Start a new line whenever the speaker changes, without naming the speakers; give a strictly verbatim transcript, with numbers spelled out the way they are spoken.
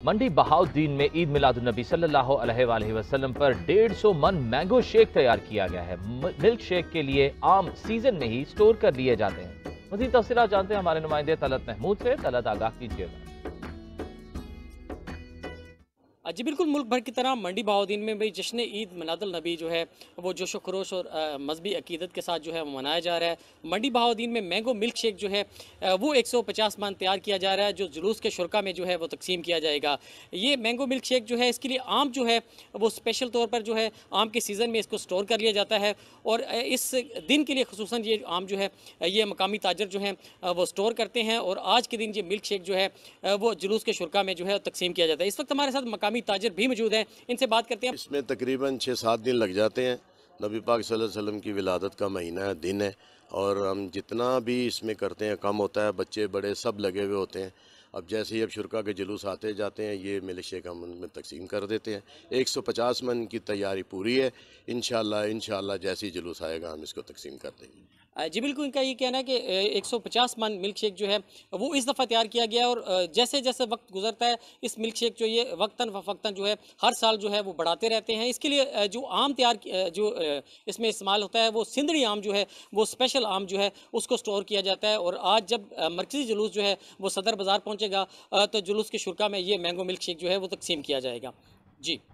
मंडी bahauddin में ईद मिलादुन्नबी सल्लल्लाहु अलैहि वसल्लम पर डेढ़ सौ मन मैंगो शेक तैयार किया गया है। मिल्क शेक के लिए आम सीजन में ही स्टोर कर लिए जाते हैं। मज़ीद तफसीलात जानते हैं हमारे नुमाइंदे तलत महमूद से। तलत, आगाह कीजिएगा।
जी बिल्कुल, मुल्क भर की तरह मंडी बहाउद्दीन में भी जश्न ईद मिलादुल नबी जो है वो जोशो खरोश और मजहबी अकीदत के साथ जो है वो मनाया जा रहा है। मंडी बहाउद्दीन में मैंगो मिल्क शेक जो है वो एक सौ पचास मन तैयार किया जा रहा है, जो जुलूस के शुरका में जो है वो तकसीम किया जाएगा। ये मैंगो मिल्क शेक जो है इसके लिए आम जो है वो स्पेशल तौर पर जो है आम के सीज़न में इसको स्टोर कर लिया जाता है और इस दिन के लिए खुसूसन ये आम जो है ये मकामी ताजर जो हैं वो स्टोर करते हैं और आज के दिन ये मिल्क शेक जो है वो जुलूस के शुरका में जो है तकसीम किया जाता है। इस वक्त हमारे साथ मकामी ताजर भी मौजूद हैं, इनसे बात करते हैं।
इसमें तकरीबन छः सात दिन लग जाते हैं। नबी पाक सल्लल्लाहु अलैहि वसल्लम की विलादत का महीना है, दिन है, और हम जितना भी इसमें करते हैं कम होता है। बच्चे बड़े सब लगे हुए होते हैं। अब जैसे ही अब शुरका के जुलूस आते जाते हैं, ये मिल्क शेक हम उनमें तकसीम कर देते हैं। एक सौ पचास मन की तैयारी पूरी है। इंशाल्लाह इंशाल्लाह जैसे ही जुलूस आएगा हम इसको तकसीम कर देंगे।
जी बिल्कुल, इनका ये कहना है कि एक सौ पचास मन मिल्क शेक जो है वो इस दफ़ा तैयार किया गया और जैसे जैसे वक्त गुजरता है इस मिल्क शेक जो ये वक्तन फ़क्तन जो है हर साल जो है वो बढ़ाते रहते हैं। इसके लिए जो आम तैयार जो इसमें इस्तेमाल होता है वो सिंदड़ी आम जो है वो स्पेशल आम जो है उसको स्टोर किया जाता है। और आज जब मरकज़ी जुलूस जो है वो सदर बाज़ार पहुँचेगा तो जुलूस के शुरका में ये मैंगो मिल्क शेक जो है वो तकसीम किया जाएगा। जी।